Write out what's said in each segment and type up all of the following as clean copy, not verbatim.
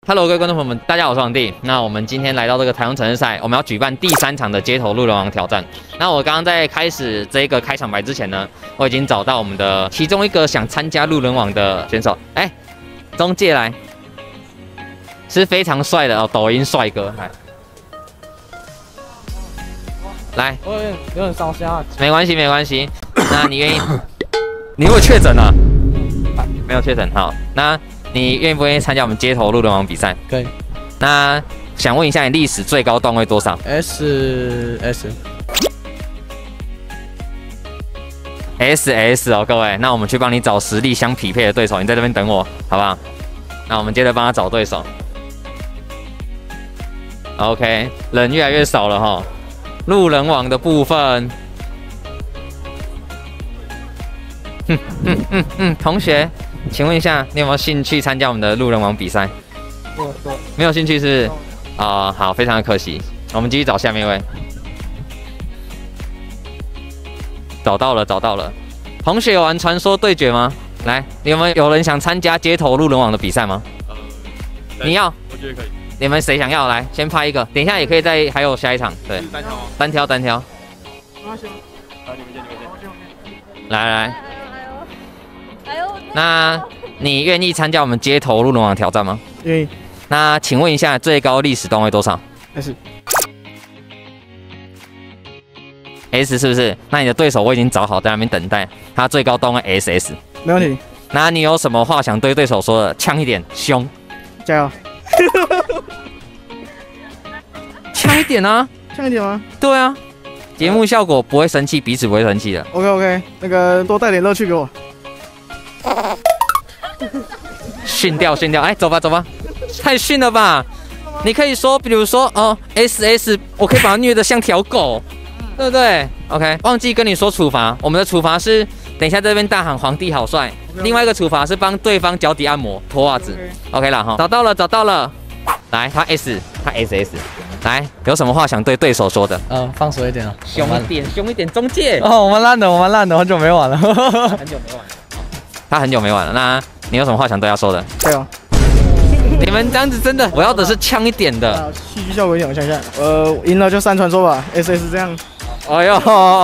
Hello， 各位观众朋友们，大家好，我是皇帝。那我们今天来到这个台中城市赛，我们要举办第3场的街头路人王挑战。那我刚刚在开始这个开场白之前呢，我已经找到我们的其中一个想参加路人王的选手。哎，中介来，是非常帅的哦，抖音帅哥，来， 我有点烧香啊。 没关系，没关系。那你愿意？你会确诊啊？没有确诊，好，那。你愿不愿意参加我们街头路人王比赛？ 可以。 那想问一下，你历史最高段位多少 ？SS 哦，各位，那我们去帮你找实力相匹配的对手，你在这边等我，好不好？那我们接着帮他找对手。OK， 人越来越少了哈。路人王的部分，同学。请问一下，你有没有兴趣参加我们的路人王比赛？没有兴趣是？好，非常的可惜。我们继续找下面一位。找到了。同学有玩传说对决吗？来，你们有人想参加街头路人王的比赛吗？你要？ 我觉得可以。 你们谁想要？来，先拍一个。等一下也可以还有下一场。对，单挑。 单挑。 来。那你愿意参加我们街头路人王挑战吗？ 愿意。 那请问一下，最高历史段位多少 ？S 是不是？那你的对手我已经找好，在那边等待，他最高段位 SS。 没问题。 那你有什么话想对对手说的？呛一点，凶。 加油。 呛一点啊！ 呛一点吗？ 对啊，节目效果不会生气，彼此不会生气的。 OK， 那个多带点乐趣给我。 训掉，哎，走吧，太训了吧！你可以说，比如说SS， 我可以把它虐得像条狗，对不对 ？OK， 忘记跟你说处罚，我们的处罚是等一下这边大喊皇帝好帅，另外一个处罚是帮对方脚底按摩脱袜子 ，OK 了哈，找到了，来，他 SS， 来，有什么话想对对手说的？ 放手一点啊， 凶一点，中介。 我们烂的，很久没玩了， 他很久没玩了，那你有什么话想对他说的？ 对啊， 你们这样子真的，我要的是呛一点的， 戏剧效果一点，我想一下，赢了就3传说吧 ，SS 这样。 哎呦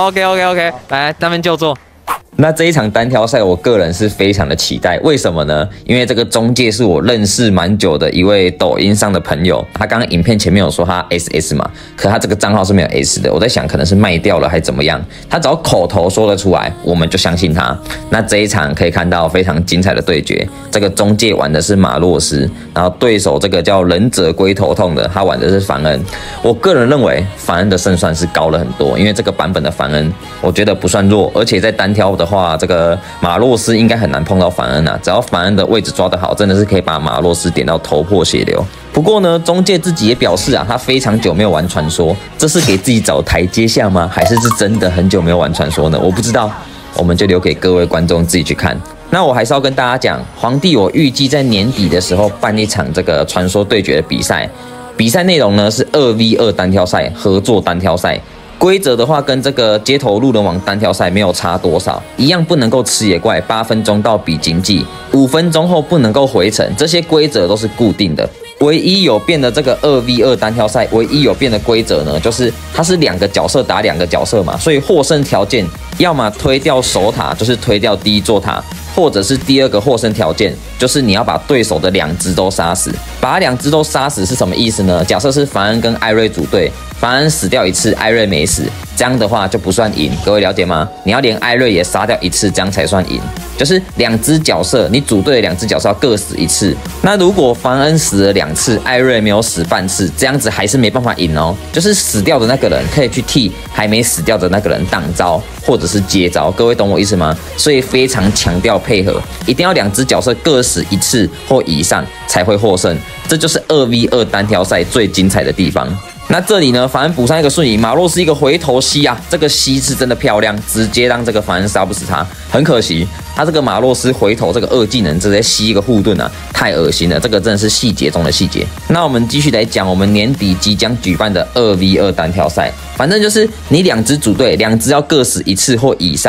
，OK， 来，那边就坐。 那这一场单挑赛，我个人是非常的期待。为什么呢？因为这个中介是我认识蛮久的一位抖音上的朋友。他刚刚影片前面有说他 SS 嘛，可他这个账号是没有 S 的。我在想，可能是卖掉了还怎么样。他只要口头说得出来，我们就相信他。那这一场可以看到非常精彩的对决。这个中介玩的是马洛斯，然后对手这个叫忍者龟头痛的，他玩的是凡恩。我个人认为凡恩的胜算是高了很多，因为这个版本的凡恩我觉得不算弱，而且在单挑的话，这个马洛斯应该很难碰到凡恩啊！只要凡恩的位置抓得好，真的是可以把马洛斯点到头破血流。不过呢，中介自己也表示啊，他非常久没有玩传说，这是给自己找台阶下吗？还是真的很久没有玩传说呢？我不知道，我们就留给各位观众自己去看。那我还是要跟大家讲，皇帝我预计在年底的时候办一场这个传说对决的比赛，比赛内容呢是2v2单挑赛，合作单挑赛。规则的话，跟这个街头路人王单挑赛没有差多少，一样不能够吃野怪，8分钟到比经济，5分钟后不能够回城，这些规则都是固定的。唯一有变的这个2v2单挑赛，唯一有变的规则呢，就是它是2个角色打2个角色嘛，所以获胜条件要么推掉守塔，就是推掉第1座塔，或者是第2个获胜条件，就是你要把对手的2只都杀死。把2只都杀死是什么意思呢？假设是凡恩跟艾瑞组队，凡恩死掉1次，艾瑞没死，这样的话就不算赢。各位了解吗？你要连艾瑞也杀掉1次，这样才算赢。就是2只角色，你组队的2只角色要各死1次。那如果凡恩死了2次，艾瑞没有死半次，这样子还是没办法赢哦。就是死掉的那个人可以去替还没死掉的那个人挡招，或者是接招。各位懂我意思吗？所以非常强调配合，一定要2只角色各死1次或以上才会获胜。这就是2v2单挑赛最精彩的地方。那这里呢，凡恩补上一个瞬移，马洛斯一个回头吸啊，这个吸是真的漂亮，直接让这个凡恩杀不死他。很可惜，他这个马洛斯回头这个2技能直接吸一个护盾啊，太恶心了，这个真的是细节中的细节。那我们继续来讲我们年底即将举办的2v2单挑赛，反正就是你2只组队，2只要各死1次或以上，才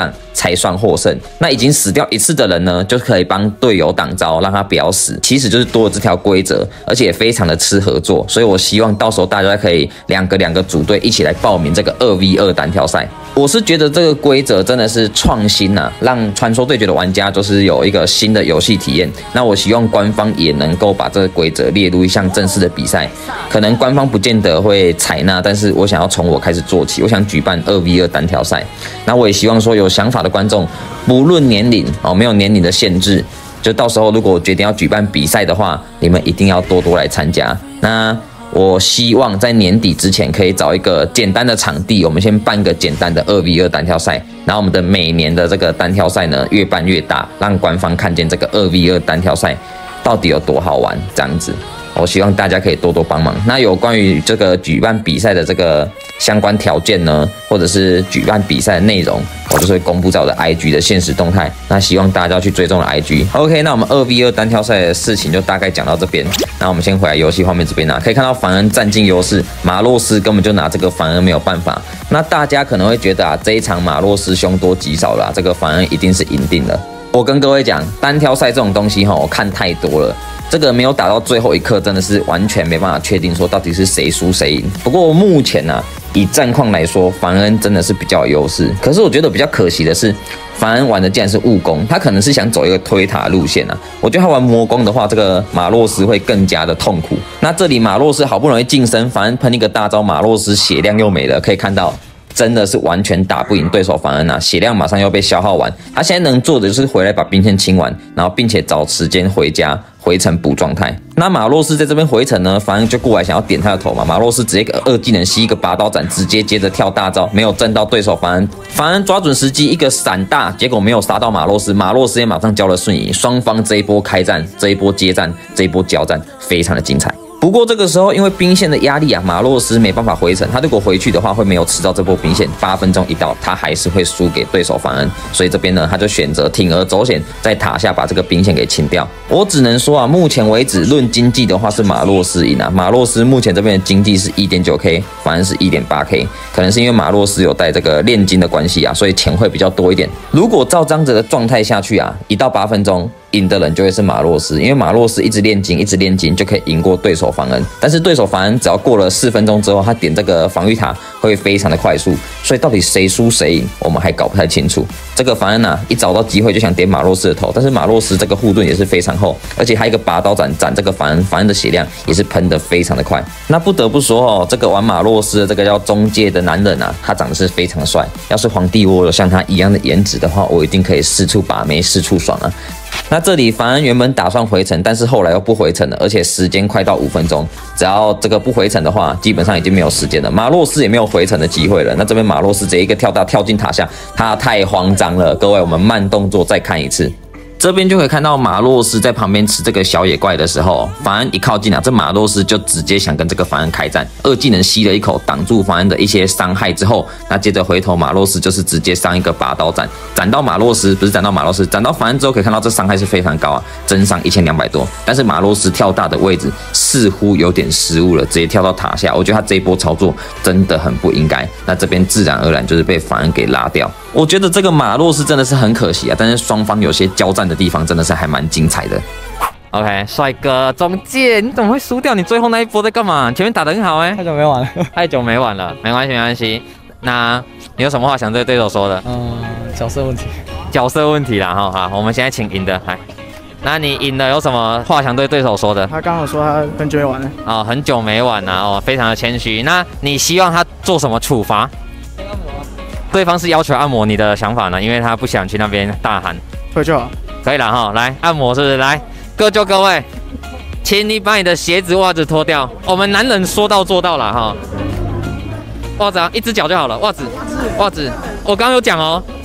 才算获胜。那已经死掉一次的人呢，就可以帮队友挡招，让他不要死。其实就是多了这条规则，而且也非常的吃合作。所以我希望到时候大家可以两个组队一起来报名这个2v2单挑赛。我是觉得这个规则真的是创新啊，让传说对决的玩家就是有一个新的游戏体验。那我希望官方也能够把这个规则列入一项正式的比赛。可能官方不见得会采纳，但是我想要从我开始做起，我想举办2v2单挑赛。那我也希望说有想法的观众，不论年龄哦，没有年龄的限制，就到时候如果我决定要举办比赛的话，你们一定要多多来参加。那我希望在年底之前可以找一个简单的场地，我们先办个简单的2v2单挑赛，然后我们的每年的这个单挑赛呢越办越大，让官方看见这个2v2单挑赛到底有多好玩，这样子。我希望大家可以多多帮忙。那有关于这个举办比赛的这个相关条件呢，或者是举办比赛的内容，我就是会公布在我的 IG 的限时动态。那希望大家去追踪的 IG。OK， 那我们2v2单挑赛的事情就大概讲到这边。那我们先回来游戏画面这边可以看到凡恩占尽优势，马洛斯根本就拿这个凡恩没有办法。那大家可能会觉得这一场马洛斯凶多吉少了这个凡恩一定是赢定了。我跟各位讲，单挑赛这种东西我看太多了。这个没有打到最后一刻，真的是完全没办法确定说到底是谁输谁赢。不过目前以战况来说，凡恩真的是比较有优势。可是我觉得比较可惜的是，凡恩玩的竟然是务攻，他可能是想走一个推塔路线我觉得他玩魔攻的话，这个马洛斯会更加的痛苦。那这里马洛斯好不容易近身，凡恩喷一个大招，马洛斯血量又没了，可以看到。真的是完全打不赢对手凡恩血量马上又被消耗完。他现在能做的就是回来把兵线清完，然后并且找时间回家回城补状态。那马洛斯在这边回城呢，凡恩就过来想要点他的头嘛，马洛斯直接2技能吸一个拔刀斩，直接接着跳大招，没有震到对手凡恩。凡恩抓准时机一个闪大，结果没有杀到马洛斯，马洛斯也马上交了瞬移。双方这一波开战，这一波接战，这一波交战，非常的精彩。不过这个时候，因为兵线的压力马洛斯没办法回城。他如果回去的话，会没有吃到这波兵线。8分钟一到，他还是会输给对手凡恩。所以这边呢，他就选择铤而走险，在塔下把这个兵线给清掉。我只能说目前为止论经济的话是马洛斯赢马洛斯目前这边的经济是 1.9K， 凡恩是 1.8K， 可能是因为马洛斯有带这个炼金的关系所以钱会比较多一点。如果照这样子的状态下去1到8分钟。赢的人就会是马洛斯，因为马洛斯一直练金，一直练金就可以赢过对手凡恩。但是对手凡恩只要过了4分钟之后，他点这个防御塔会非常的快速，所以到底谁输谁赢，我们还搞不太清楚。这个凡恩一找到机会就想点马洛斯的头，但是马洛斯这个护盾也是非常厚，而且还有一个拔刀斩这个凡恩的血量也是喷得非常的快。那不得不说这个玩马洛斯的这个叫中介的男人他长得是非常的帅。要是皇帝窝有像他一样的颜值的话，我一定可以四处把妹四处爽那这里凡恩原本打算回城，但是后来又不回城了，而且时间快到5分钟，只要这个不回城的话，基本上已经没有时间了。马洛斯也没有回城的机会了。那这边马洛斯直接一个跳大跳进塔下，他太慌张了。各位，我们慢动作再看一次。这边就可以看到马洛斯在旁边吃这个小野怪的时候，凡恩一靠近这马洛斯就直接想跟这个凡恩开战。2技能吸了一口，挡住凡恩的一些伤害之后，那接着回头马洛斯就是直接上一个拔刀斩，斩到马洛斯，不是斩到马洛斯，斩到凡恩之后可以看到这伤害是非常高真伤1200多。但是马洛斯跳大的位置似乎有点失误了，直接跳到塔下。我觉得他这一波操作真的很不应该。那这边自然而然就是被凡恩给拉掉。我觉得这个马洛斯真的是很可惜但是双方有些交战的地方真的是还蛮精彩的。 OK， 帅哥中介，你怎么会输掉？你最后那一波在干嘛？前面打得很好太久没玩了， 太久没玩了，没关系没关系。那你有什么话想对对手说的？ 角色问题， 角色问题啦好，我们现在请赢的来。那你赢了有什么话想对对手说的？ 他刚好说他很久没玩了很久没玩了非常的谦虚。那你希望他做什么处罚？对方是要求按摩，你的想法呢？因为他不想去那边大喊。 退就好， 可以了来按摩是不是？来，各就各位，请你把你的鞋子、袜子脱掉。我们男人说到做到了袜子一只脚就好了，袜子，我刚刚有讲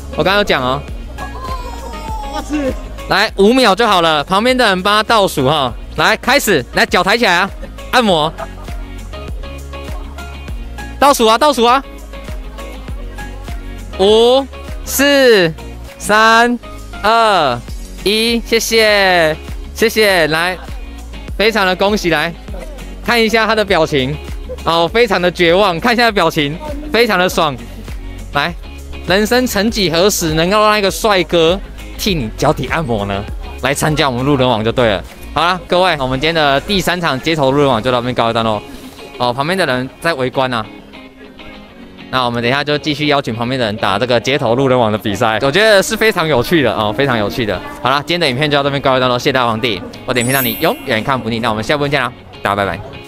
袜子，来5秒就好了，旁边的人帮他倒数来，开始，来脚抬起来按摩，倒数5、4、3、2、1，谢谢，来，非常的恭喜，来看一下他的表情，非常的绝望，看一下他的表情，非常的爽，来， 人生曾几何时能够让一个帅哥替你脚底按摩呢？来参加我们路人网就对了。好啦，各位，我们今天的第3场街头路人网就到这边告一段落。哦，旁边的人在围观啊。那我们等一下就继续邀请旁边的人打这个街头路人网的比赛，我觉得是非常有趣的哦，非常有趣的。好啦，今天的影片就到这边告一段落，谢谢大家皇帝，我点评让你永远看不腻。那我们下部分见啦，大家拜拜。